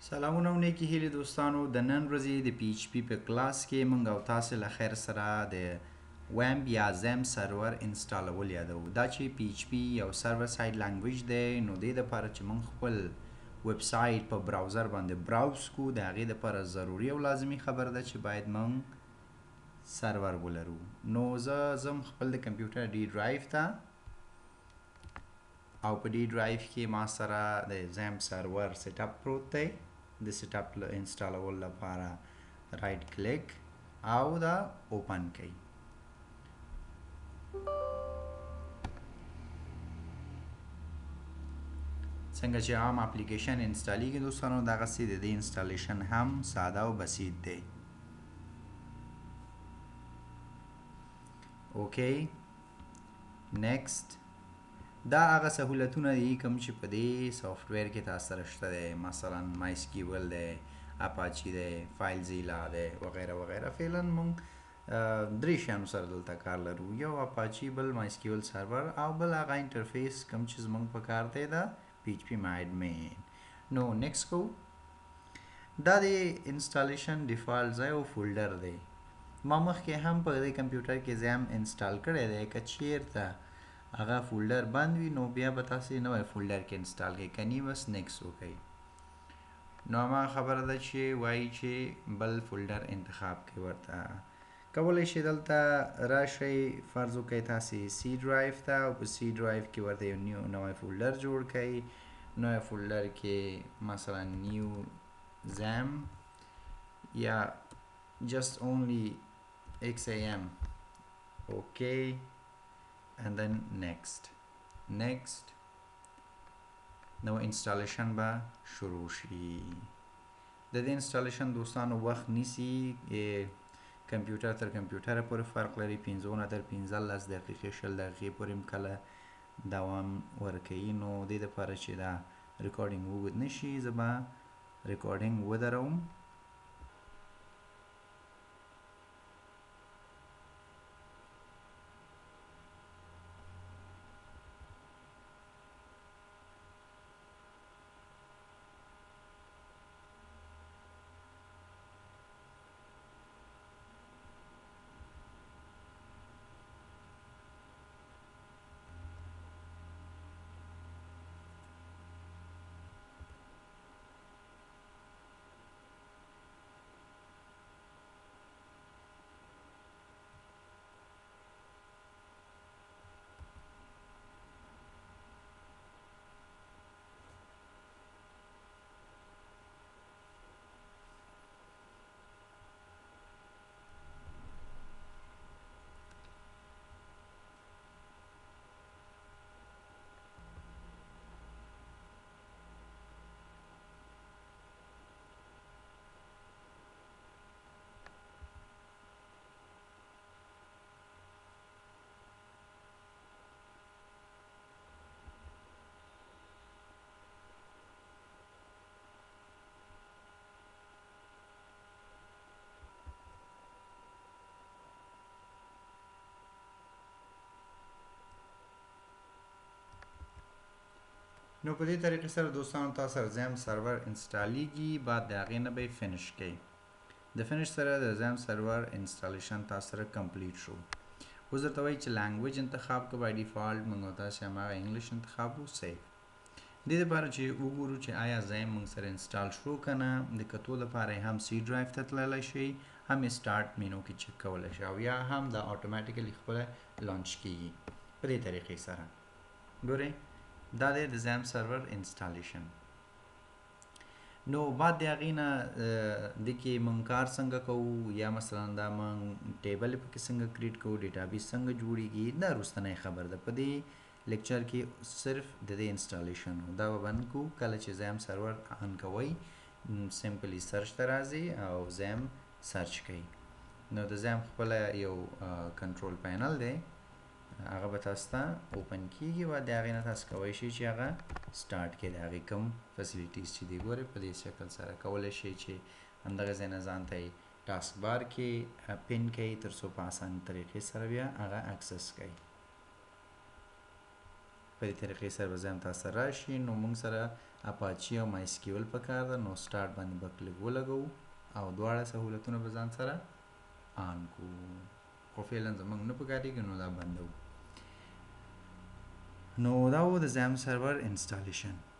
سلامونه او نیکی هیلې دوستانو د نن ورځې د پی ایچ پی په کلاس کې موږ او تاسو له خیر سره د ویمپ یا زم سرور انسټالول یادو. دا چې پی ایچ پی یو سرور سایډ لانګویج دی، نو د لپاره چې موږ خپل ویب سایټ په براوزر باندې براوز کو، د هغې لپاره ضروري او لازمي خبر ده چې باید موږ سرور ولرو. نو زه ځم خپل د کمپیوټر ډي ډرایو ته او په ډي ډرایو کې ما سره د زم سرور سیټ اپ پروت دی. د سیټ اپ انسټالول لپاره رائټ کلیک او دا اوپن کړئ. څنګه چې عام اپلیکیشن انسټالیږي دوستانو، دغسې د دې انسټالیشن هم ساده او بسیط دی. اوکې نیکسټ. دا هغه سهولتونه دي کوم چې په دې سافټویر کې تاسو سره شته دی، مثلا مایسکیول دی، اپاچی دی، فایلزیلا دی وغیره وغیره. فعلا موږ درې شیانو سره دلته کار لرو، یو اپاچی، بل مایسکیول سرور او بل هغه انټرفیس کوم چې زموږ په کار دی دا پی ایچ پی ماډمین. نو نیکسټ کو. دا د انسټالیشن ډیفالټ ځای او فولډر دی. ما مخکې هم په دې کمپیوټر کې زم انسټال کړی دی، که چیرته هغه فولډر بند وي نو بیا به تاسې نوی فولډر کې انسټال کړئ، کني بس نیکسټ وکړئ. نو هماغه خبره ده چې وایي چې بل فولډر انتخاب کړئ. ورته کولی شئ دلته راشئ، فرض وکړئ تاسې سی ډرایو ته، او په سی ډرایو کې ورته یو نوی فولډر جوړ کړئ. نوی فولډر کې مثلا نیو زم یا just only xampp. okay and then next. نو انسټالیشن به شروع شي. د دې انسټالیشن دوستانو وخت نیسي، کمپیوټر تر کمپیوټره پورې فرق لري، 15 نه تر 15 دقیقې 20 دقیقې پورې هم کله دوام ورکوي. نو دې دپاره چې دا ریکارډینګ اوږد نه شي، زه به ریکارډینګ ودروم. نو په دې طریقې سره دوستانو تاسو سره زم سرور انسټالیږي، بعد د هغې نه به یې فینش کړئ. د فینش سره د زم سرور انسټالیشن تاسو سره کمپلیټ شو. اوس درته وایي چې لانګویج انتخاب کړه، بای ډیفالټ موږ او تاسې هماغه انګلیش انتخاب کړو، سیف. دې دپاره چې وګورو چې آیا زم موږ سره انسټال شو که نه، د کتو لپاره یې هم سی ډرایو ته تللی شئ، هم یې سټارټ مینو کې چک کولی شئ، او یا هم دا اټومیټیکلی خپله لانچ کیږي په دې طریقې سره. ګورئ دا دی د زم سرور انسټالیشن. نو بعد د هغې نه د کې موږ کار څنګه کوو، یا مثلا دا موږ ټیبل پکې څنګه کریټ کوو، ډیټابیس څنګه جوړیږي، دا وروستنی خبر ده. په دې لیکچر کې صرف د دې انسټالیشن دا به بند کوو. کله چې زم سرور آن کوئ، سمپلی سرچ ته راځئ او زم سرچ کوئ. نو د زم خپله یو کنټرول پینل دی، هغه به تاسو ته اوپن کیږي، و د هغې نه تاسو کولی شئ چې هغه سټارټ کړئ. د هغې کوم فیسیلیټیز چې دی ګورئ په دې شکل سره کولی شئ چې همدغه ځای نه ځان ته یې ټاسک بار کې پین کړئ، تر څو په اسانه طریقې سره بیا هغه اکسس کړئ. په دې طریقې سره به زم تاسو سره راشي. نو موږ سره اپاچی او مای سکیول پکار ده. نو سٹارټ باندې به کلیک ولګو او دواړه سہولتونه به ځان سره آن کو. خو فعلا زموږ نه پکارېږي نو دا بندو. نو دا و د زم سرور انسټالیشن.